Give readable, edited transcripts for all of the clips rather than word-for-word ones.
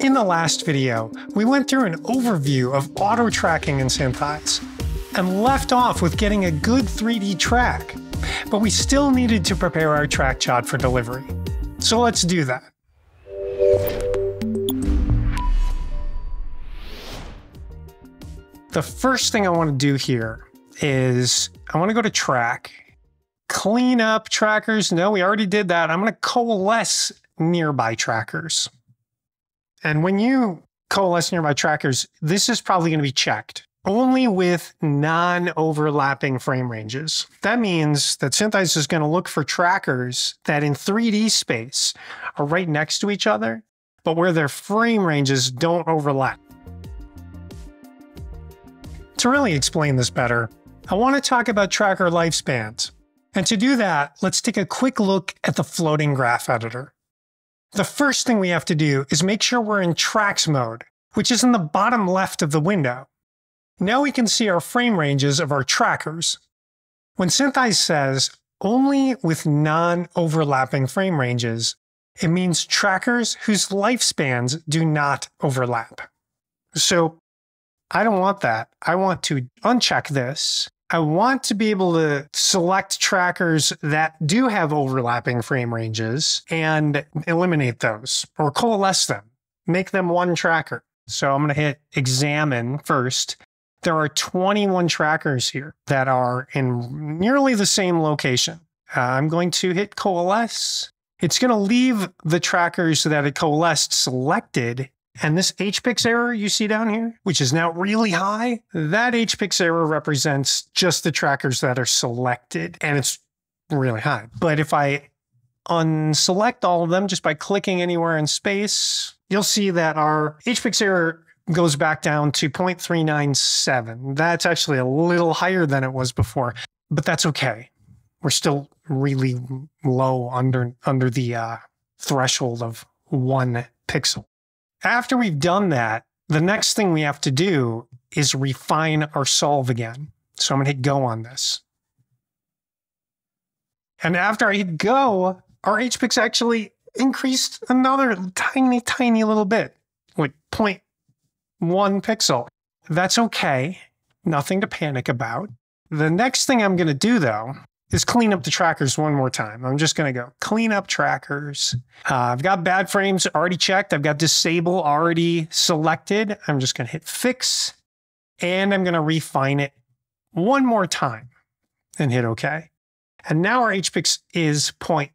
In the last video, we went through an overview of auto tracking in SynthEyes and left off with getting a good 3D track, but we still needed to prepare our track chart for delivery. So let's do that. The first thing I want to do here is I want to go to track, clean up trackers. No, we already did that. I'm going to coalesce nearby trackers. And when you coalesce nearby trackers, this is probably going to be checked only with non-overlapping frame ranges. That means that SynthEyes is going to look for trackers that in 3D space are right next to each other, but where their frame ranges don't overlap. To really explain this better, I want to talk about tracker lifespans. And to do that, let's take a quick look at the floating graph editor. The first thing we have to do is make sure we're in tracks mode, which is in the bottom left of the window. Now we can see our frame ranges of our trackers. When SynthEyes says only with non-overlapping frame ranges, it means trackers whose lifespans do not overlap. So I don't want that. I want to uncheck this. I want to be able to select trackers that do have overlapping frame ranges and eliminate those or coalesce them, make them one tracker. So I'm going to hit examine first. There are 21 trackers here that are in nearly the same location. I'm going to hit coalesce. It's going to leave the trackers that it coalesced selected. And this HPIX error you see down here, which is now really high, that HPIX error represents just the trackers that are selected, and it's really high. But if I unselect all of them just by clicking anywhere in space, you'll see that our HPIX error goes back down to 0.397. That's actually a little higher than it was before, but that's okay. We're still really low under the threshold of 1 pixel. After we've done that, the next thing we have to do is refine our solve again. So I'm going to hit go on this. And after I hit go, our HPIX actually increased another tiny little bit, like 0.1 pixel. That's okay. Nothing to panic about. The next thing I'm going to do, though, is clean up the trackers one more time. I'm just going to go clean up trackers. I've got bad frames already checked. I've got disable already selected. I'm just going to hit fix, and I'm going to refine it one more time and hit OK. And now our HPIX is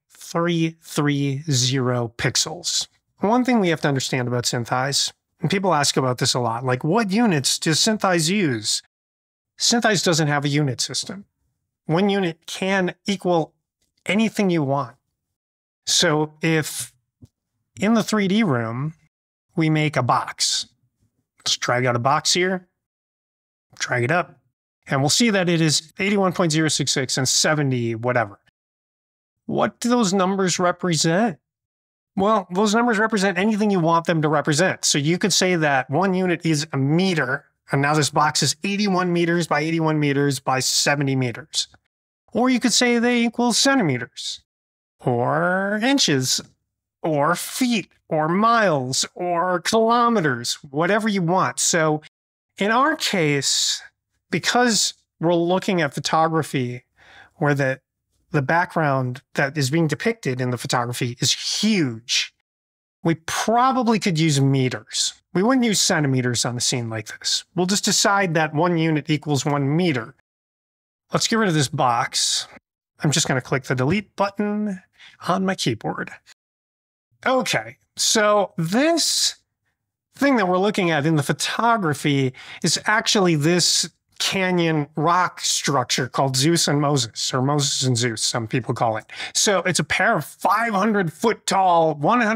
0.330 pixels. One thing we have to understand about SynthEyes, and people ask about this a lot, like what units does SynthEyes use? SynthEyes doesn't have a unit system. 1 unit can equal anything you want. So if in the 3D room, we make a box, let's drag out a box here, drag it up, and we'll see that it is 81.066 and 70 whatever. What do those numbers represent? Well, those numbers represent anything you want them to represent. So you could say that 1 unit is a meter, and now this box is 81 meters by 81 meters by 70 meters. Or you could say they equal centimeters, or inches, or feet, or miles, or kilometers, whatever you want. So in our case, because we're looking at photography where the background that is being depicted in the photography is huge, we probably could use meters. We wouldn't use centimeters on a scene like this. We'll just decide that 1 unit equals 1 meter. Let's get rid of this box. I'm just going to click the delete button on my keyboard. Okay, so this thing that we're looking at in the photography is actually this canyon rock structure called Zeus and Moses, or Moses and Zeus, some people call it. So it's a pair of 500-foot tall,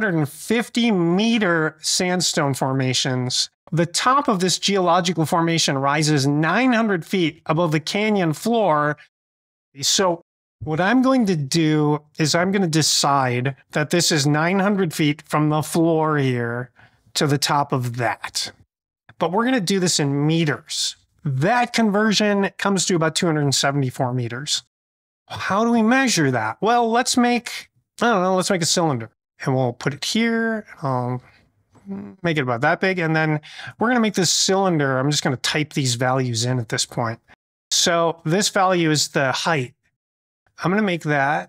150-meter sandstone formations. The top of this geological formation rises 900 feet above the canyon floor. So what I'm going to do is I'm going to decide that this is 900 feet from the floor here to the top of that. But we're going to do this in meters. That conversion comes to about 274 meters. How do we measure that? Well, let's make a cylinder. And we'll put it here. make it about that big. And then we're going to make this cylinder. I'm just going to type these values in at this point. So this value is the height. I'm going to make that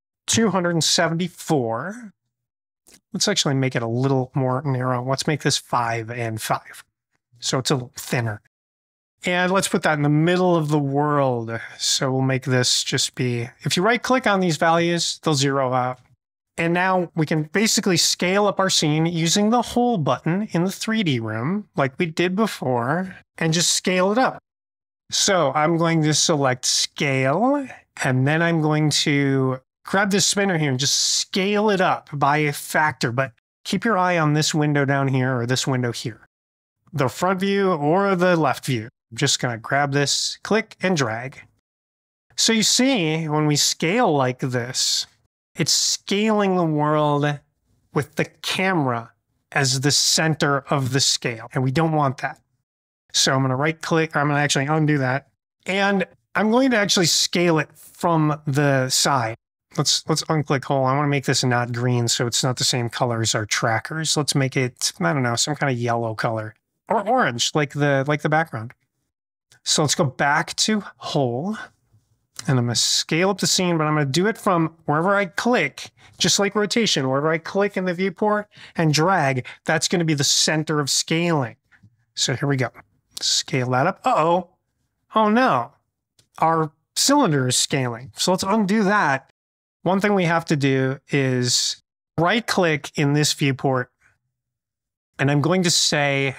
274. Let's actually make it a little more narrow. Let's make this 5 and 5. So it's a little thinner. And let's put that in the middle of the world. So we'll make this just be, if you right click on these values, they'll zero out. And now we can basically scale up our scene using the hole button in the 3D room like we did before and just scale it up. So I'm going to select scale, and then I'm going to grab this spinner here and just scale it up by a factor, but keep your eye on this window down here or this window here, the front view or the left view. I'm just going to grab this, click and drag. So you see when we scale like this, it's scaling the world with the camera as the center of the scale, and we don't want that. So I'm going to right click, or I'm going to actually undo that. And I'm going to actually scale it from the side. Let's unclick hole. I want to make this not green so it's not the same color as our trackers. Let's make it, I don't know, some kind of yellow color or orange like the background. So let's go back to hole, and I'm going to scale up the scene, but I'm going to do it from wherever I click, just like rotation, wherever I click in the viewport and drag, that's going to be the center of scaling. So here we go. Scale that up. Uh-oh. Oh no. Our cylinder is scaling. So let's undo that. One thing we have to do is right click in this viewport, and I'm going to say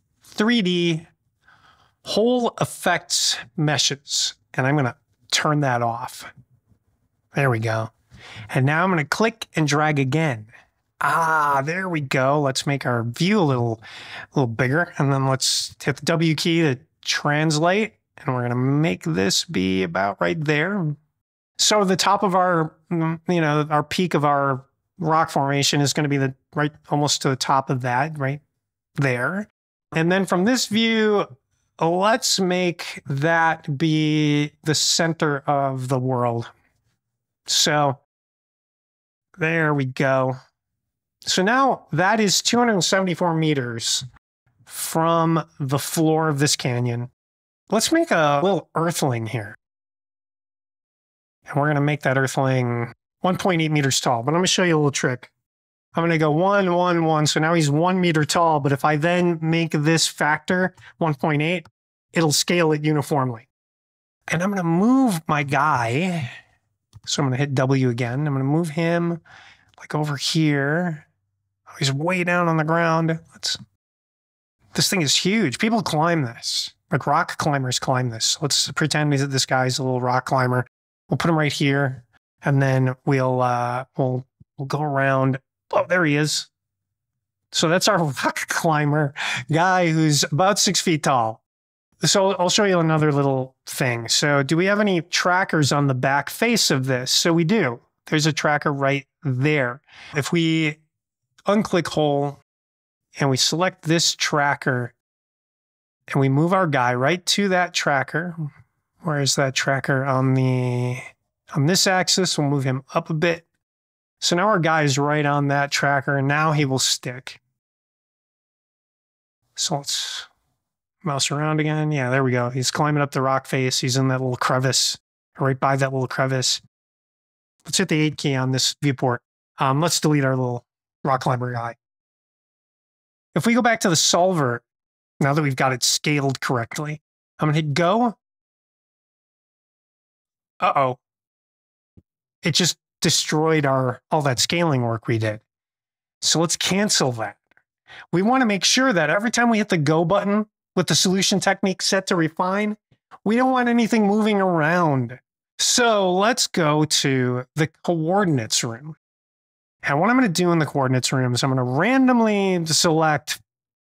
3D hole effects meshes, and I'm going to turn that off. There we go. And now I'm going to click and drag again. Ah, there we go. Let's make our view a little bigger. And then let's hit the W key to translate. And we're going to make this be about right there. So the top of our, our peak of our rock formation is going to be right almost to the top of that, right there. And then from this view, let's make that be the center of the world. So there we go. So now that is 274 meters from the floor of this canyon. Let's make a little earthling here. And we're going to make that earthling 1.8 meters tall. But I'm going to show you a little trick. I'm going to go 1, 1, 1. So now he's 1 meter tall. But if I then make this factor 1.8, it'll scale it uniformly. And I'm going to move my guy. So I'm going to hit W again. I'm going to move him like over here. He's way down on the ground. This thing is huge. People climb this. Like rock climbers climb this. Let's pretend that this guy's a little rock climber. We'll put him right here, and then we'll go around. Oh, there he is. So that's our rock climber guy who's about 6 feet tall. So I'll show you another little thing. So do we have any trackers on the back face of this? So we do. There's a tracker right there. If we unclick hole and we select this tracker and we move our guy right to that tracker. Where is that tracker on this axis? We'll move him up a bit. So now our guy is right on that tracker, and now he will stick. So let's mouse around again. Yeah, there we go. He's climbing up the rock face. He's in that little crevice, right by that little crevice. Let's hit the 8 key on this viewport. Let's delete our little rock climber guy. If we go back to the solver, now that we've got it scaled correctly, I'm going to hit go. Uh-oh. It just destroyed all that scaling work we did. So let's cancel that. We want to make sure that every time we hit the go button with the solution technique set to refine, we don't want anything moving around. So let's go to the coordinates room. And what I'm going to do in the coordinates room is I'm going to randomly select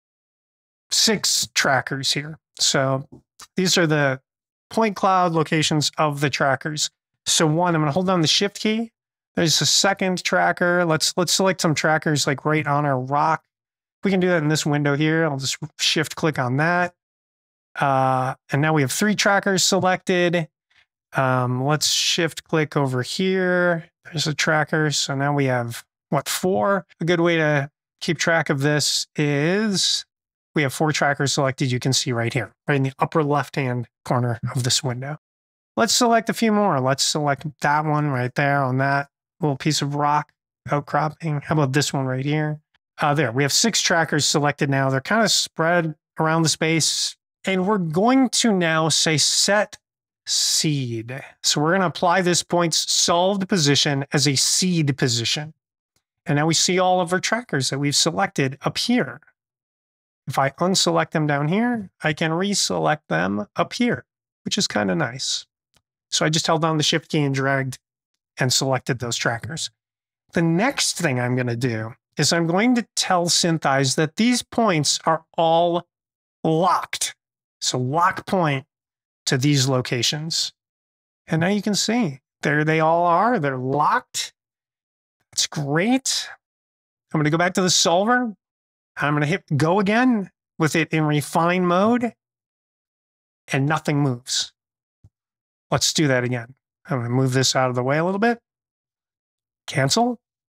6 trackers here. So these are the point cloud locations of the trackers. So one, I'm going to hold down the shift key. There's a second tracker. Let's select some trackers like right on our rock. We can do that in this window here. I'll just shift click on that. And now we have 3 trackers selected. Let's shift click over here. There's a tracker. So now we have, 4? A good way to keep track of this is we have 4 trackers selected. You can see right here, right in the upper left-hand corner of this window. Let's select a few more. Let's select that one right there on that little piece of rock outcropping. How about this one right here? There, we have 6 trackers selected now. They're kind of spread around the space. And we're going to now say set seed. So we're going to apply this point's solved position as a seed position. And now we see all of our trackers that we've selected up here. If I unselect them down here, I can reselect them up here, which is kind of nice. So I just held down the shift key and dragged and selected those trackers. The next thing I'm going to do is I'm going to tell SynthEyes that these points are all locked. So lock point to these locations. And now you can see, there they all are. They're locked. That's great. I'm going to go back to the solver. I'm going to hit go again with it in refine mode. And nothing moves. Let's do that again. I'm going to move this out of the way a little bit. Cancel.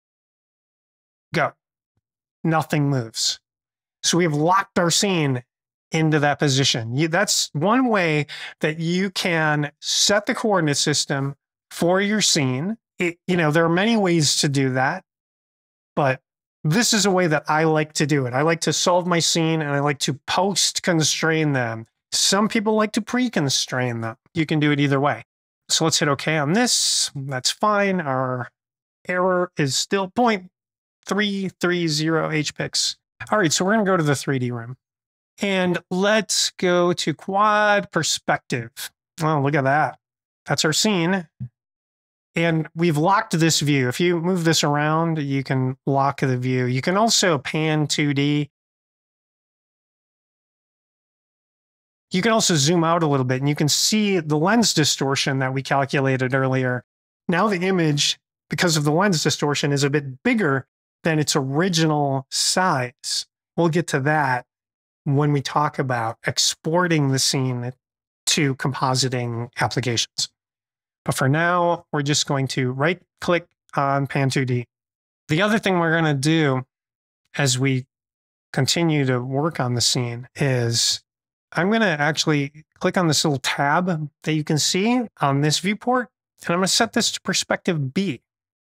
Go. Nothing moves. So we have locked our scene into that position. That's one way that you can set the coordinate system for your scene. There are many ways to do that, but this is a way that I like to do it. I like to solve my scene and I like to post-constrain them. Some people like to pre-constrain them. You can do it either way. So let's hit OK on this. That's fine. Our error is still 0.330 HPix. All right, so we're going to go to the 3D room. And let's go to quad perspective. Oh, look at that. That's our scene. And we've locked this view. If you move this around, you can lock the view. You can also pan 2D. You can also zoom out a little bit and you can see the lens distortion that we calculated earlier. Now the image, because of the lens distortion, is a bit bigger than its original size. We'll get to that when we talk about exporting the scene to compositing applications. But for now, we're just going to right-click on Pan 2D. The other thing we're going to do as we continue to work on the scene is I'm going to actually click on this little tab that you can see on this viewport, and I'm going to set this to perspective B.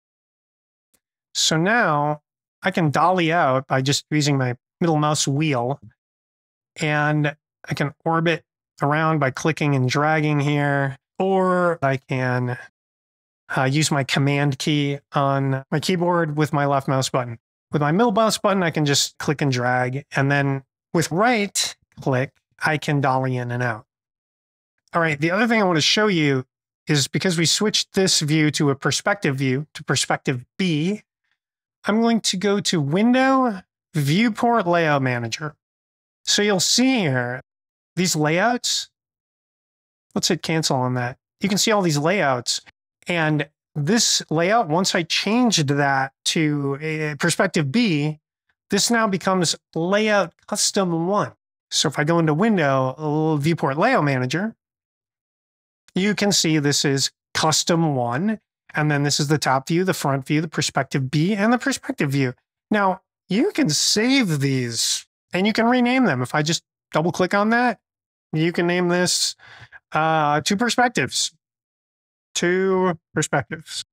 So now I can dolly out by just using my middle mouse wheel, and I can orbit around by clicking and dragging here, or I can use my command key on my keyboard with my left mouse button. With my middle mouse button, I can just click and drag, and then with right click, I can dolly in and out. All right, the other thing I want to show you is because we switched this view to a perspective view, to perspective B, I'm going to go to Window, Viewport Layout Manager. So you'll see here, these layouts, let's hit cancel on that. You can see all these layouts. And this layout, once I changed that to a perspective B, this now becomes Layout Custom 1. So if I go into Window, Viewport Layout Manager, you can see this is Custom 1. And then this is the top view, the front view, the perspective B, and the perspective view. Now, you can save these and you can rename them. If I just double click on that, you can name this Two Perspectives. Two Perspectives.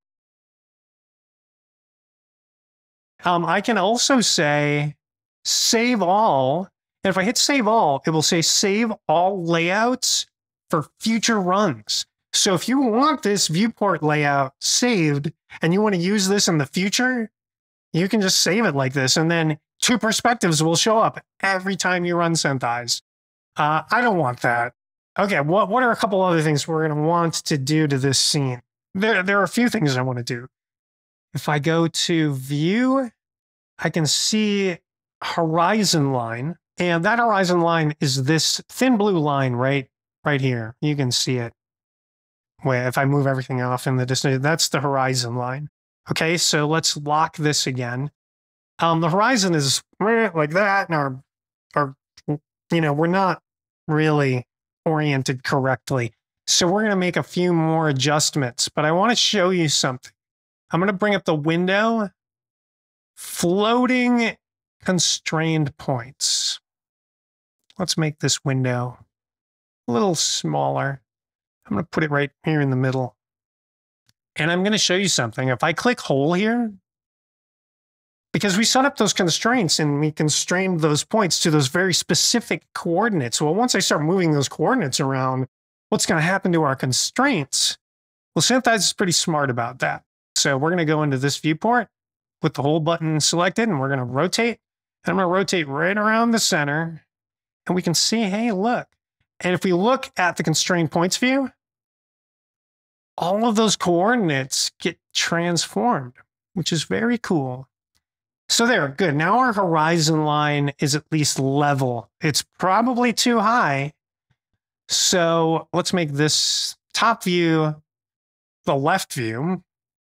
I can also say Save All. And if I hit Save All, it will say Save All Layouts for future runs. So if you want this viewport layout saved and you want to use this in the future, you can just save it like this. And then Two Perspectives will show up every time you run SynthEyes. I don't want that. Okay, what are a couple other things we're going to want to do to this scene? There are a few things I want to do. If I go to View, I can see Horizon Line. And that horizon line is this thin blue line right here. You can see it. Wait, if I move everything off in the distance, that's the horizon line. Okay, so let's lock this again. The horizon is like that, and we're not really oriented correctly. So we're going to make a few more adjustments, but I want to show you something. I'm going to bring up the window, floating constrained points. Let's make this window a little smaller. I'm going to put it right here in the middle. And I'm going to show you something. If I click hole here, because we set up those constraints and we constrained those points to those very specific coordinates. Well, once I start moving those coordinates around, what's going to happen to our constraints? Well, SynthEyes is pretty smart about that. So we're going to go into this viewport with the hole button selected, and we're going to rotate. And I'm going to rotate right around the center. And we can see, hey, look. And if we look at the constrained points view, all of those coordinates get transformed, which is very cool. So there, good. Now our horizon line is at least level. It's probably too high. So let's make this top view the left view.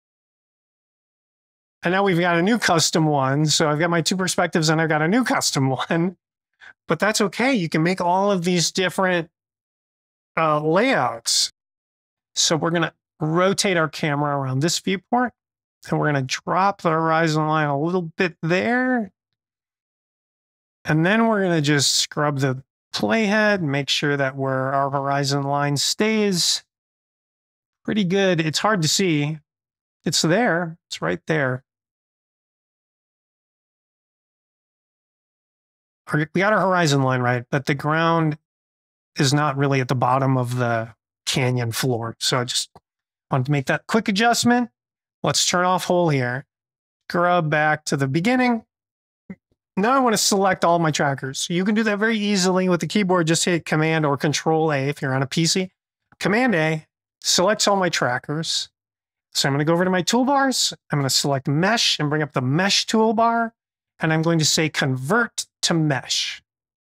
And now we've got a new custom one. So I've got my two perspectives and I've got a new custom one. But that's okay. You can make all of these different layouts. So we're going to rotate our camera around this viewport. And we're going to drop the horizon line a little bit there. And then we're going to just scrub the playhead, make sure that where our horizon line stays pretty good. It's hard to see. It's there. It's right there. We got our horizon line right, but the ground is not really at the bottom of the canyon floor. So I just wanted to make that quick adjustment. Let's turn off hole here. Scrub back to the beginning. Now I want to select all my trackers. You can do that very easily with the keyboard. Just hit Command or Control A if you're on a PC. Command A selects all my trackers. So I'm going to go over to my toolbars. I'm going to select Mesh and bring up the Mesh toolbar. And I'm going to say Convert to Mesh.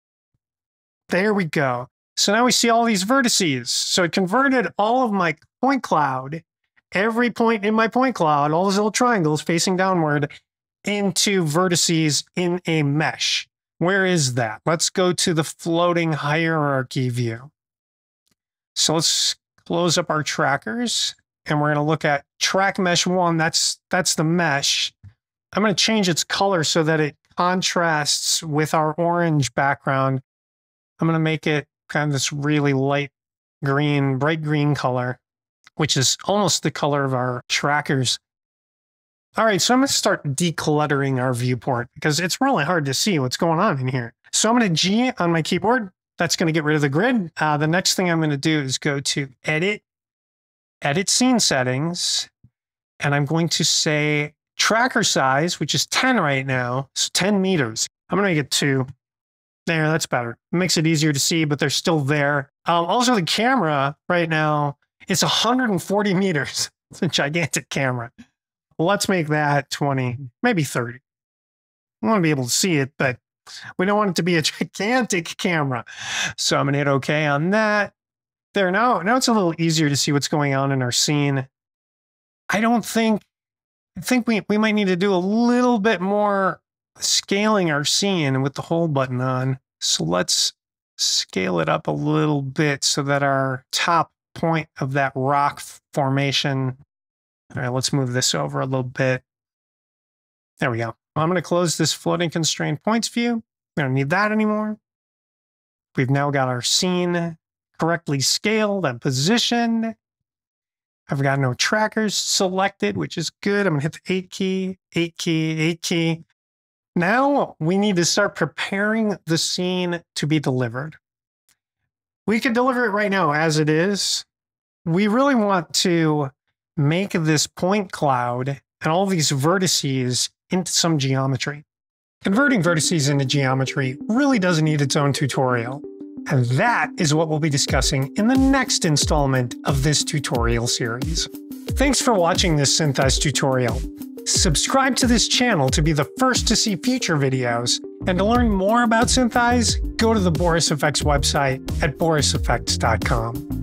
There we go. So now we see all these vertices. So it converted all of my point cloud, every point in my point cloud, all those little triangles facing downward, into vertices in a mesh. Where is that? Let's go to the floating hierarchy view. So let's close up our trackers, and we're going to look at track mesh 1. That's the mesh. I'm going to change its color so that it contrasts with our orange background. I'm going to make it kind of this really light green, bright green color, which is almost the color of our trackers. All right, so I'm going to start decluttering our viewport because it's really hard to see what's going on in here. So I'm going to G on my keyboard. That's going to get rid of the grid. The next thing I'm going to do is go to Edit, Edit Scene Settings, and I'm going to say tracker size, which is 10 right now, so 10 meters. I'm going to make it 2. There, that's better. It makes it easier to see, but they're still there. Also, the camera right now, it's 140 meters. It's a gigantic camera. Let's make that 20, maybe 30. I want to be able to see it, but we don't want it to be a gigantic camera. So I'm going to hit OK on that. There, now it's a little easier to see what's going on in our scene. I think we might need to do a little bit more scaling our scene with the hole button on. So let's scale it up a little bit so that our top point of that rock formation. All right, let's move this over a little bit. There we go. I'm going to close this floating constrained points view. We don't need that anymore. We've now got our scene correctly scaled and positioned. I've got no trackers selected, which is good. I'm going to hit the 8 key, 8 key, 8 key. Now we need to start preparing the scene to be delivered. We can deliver it right now as it is. We really want to make this point cloud and all these vertices into some geometry. Converting vertices into geometry really does need its own tutorial. And that is what we'll be discussing in the next installment of this tutorial series. Thanks for watching this SynthEyes tutorial. Subscribe to this channel to be the first to see future videos, and to learn more about SynthEyes, go to the Boris Effects website at boriseffects.com.